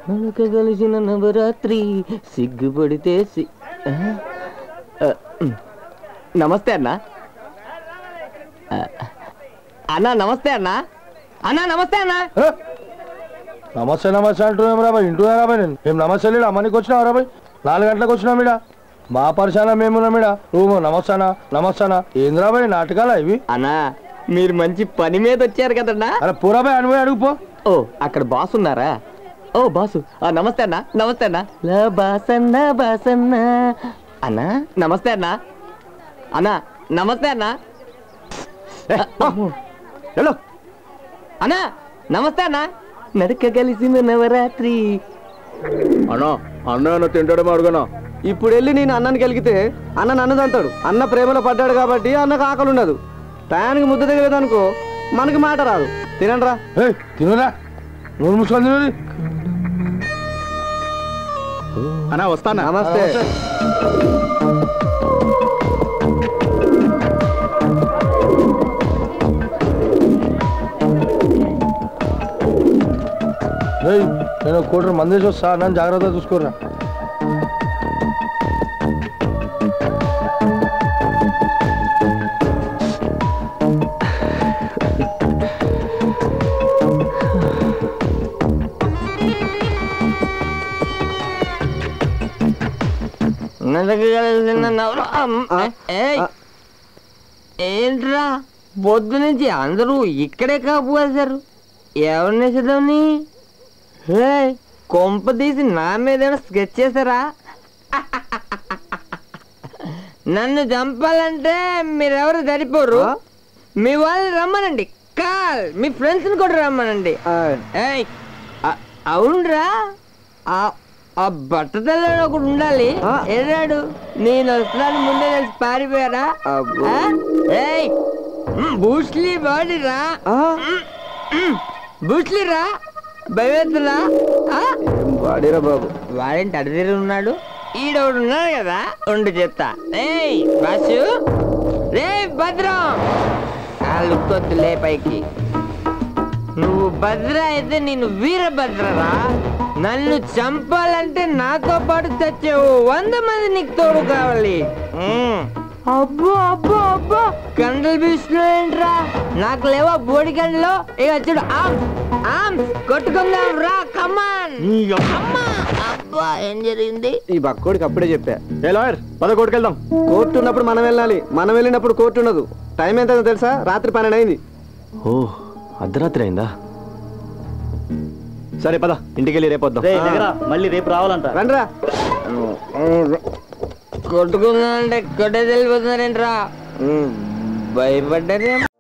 కలిసిన నవరాత్రి సిగ్గుపడితే నమస్తే అన్నా. అన్నా నమస్తే అన్నా. అన్నా నమస్తే అన్నా. నమస్తే నమస్తే అంటున్నాం రాబాయ్. ఇంటున్నా రాబాయ్. నేను మేము నమస్తే లేడా అమ్మనికి వచ్చినా రాబాయ్. 4 గంటలకు వచ్చినాం ఇడా. మా పరిశాన మేమున్నామిడా. నువ్వు నమస్తానా నమస్తానా ఏంది రాబాయ్ నాటకాలా ఇవి? అన్నా మీరు మంచి పని మీద వచ్చారు కదన్నా. అరే పూరాబాయ్ అనుభవం అడుగుపో. ఓ అక్కడ బాస్ ఉన్నారా? ఓ బాసు నమస్తే అన్నా. నమస్తే అన్నా. బాసన్న బాసన్న అన్నా. నమస్తే అన్నా. అన్నా నమస్తే అన్నా. హలో అన్నా నమస్తే అన్నా. నడక కలిసిన నవరాత్రి. అన్నా అన్న తింటాడేమో అడుగునా. ఇప్పుడు వెళ్ళి నేను అన్నని కలిగితే అన్న నన్ను తంతాడు. అన్న ప్రేమలో పడ్డాడు కాబట్టి అన్నకు ఆకలి ఉండదు. టయానికి ముద్ద తగలేదు అనుకో మనకి మాట రాదు. తినండి రా. తినరా నూరు ముసుకొని తినది. అన్నా వస్తానా. నమస్తే. నేను 1 కోటి మందేసి వస్తా. నన్ను జాగ్రత్తగా చూసుకోరా. ఏంట్రా పొద్దు నుంచి అందరూ ఇక్కడే కాపుసారు. ఎవరిని చదవని కొంప తీసి నా మీద స్కెచ్ చేశారా? నన్ను చంపాలంటే మీరెవరు సరిపోరు. మీ వాళ్ళని రమ్మనండి. మీ ఫ్రెండ్స్ ని కూడా రమ్మనండి. అవునరా ఆ బట్టతల్లో ఒకడు ఉండాలి. ఏడాడు నేను వస్తున్నాను ముందే తెలిసి పారిపోయారా? బూస్లీ బాడీ రా. బూస్లీ రా. భయవేతురా వాడేరా బాబు. వాడేంటి అడిగిరి ఉన్నాడు. ఈడొకడు ఉన్నాడు కదా. ఉండు చెప్తా. బాసు రే భద్రం లుక్కొద్దులే పైకి. నువ్వు భద్ర అయితే నేను వీరభద్రరా. నన్ను చంపాలంటే నాతో పాటు చచ్చావు 100 మంది నీకు తోడు కావాలి. అబ్బో అబ్బో అబ్బో కండలు బీస్తున్నాయంట్రా. నాకు లేవా బోడి కండలో. ఇక చూడు కొట్టుకుందాం రా. కమాన్. అబ్బా ఏం జరిగింది? ఈ బక్కోడికి అప్పుడే చెప్పా. ఏ లాయర్ పద కోర్టుకి వెళ్దాం. కోర్టు ఉన్నప్పుడు మనం వెళ్ళాలి. మనం వెళ్ళినప్పుడు కోర్టు ఉండదు. టైం ఎంత తెలుసా? రాత్రి 12 అయింది. ఓ అర్ధరాత్రి అయిందా? సరే పద ఇంటికి వెళ్ళి రేపు వద్దాం. మళ్ళీ రేపు రావాలంట. రండిరా. కొట్టుకుందా అంటే కొట్టే తెలిపోతున్నారేంట్రా? భయపడ్డారే.